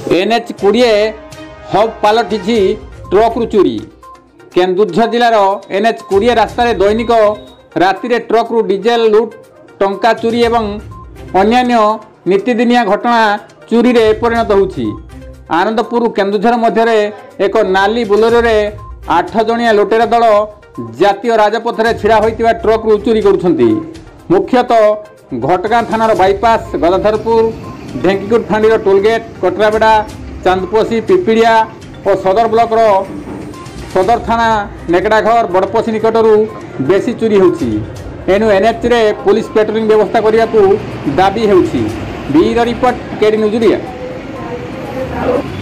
NH 20 hub पलटि truck चोरी। Keonjhar जिलार NH 20 रास्तार दैनिक राति ट्रक डीजेल लुट टंका चोरी एवं अन्यान्य नीतिदिनिया घटना चोरी रे परिणत होउछि। आनंदपुर केन्दुझर मध्य एक नाली बोलेरो रे 8 जणिया लुटेरा दल जातीय राजपथ रे छिड़ा होइतिबा ट्रक चोरी करुछंती। मुख्यतः घटगां थानार बाईपास गदाधरपुर ढेंकीकुट फांडीर टोलगेट कटराबेड़ा चांदपोसी पिपिड़िया और सदर ब्लॉक सदर थाना नेकड़ाघर बड़पसी निकटरू बेसी चोरी होउछि। एनु NH रे पुलिस पेट्रोलिंग व्यवस्था करने को दाबी होउछि। Bureau report KD news.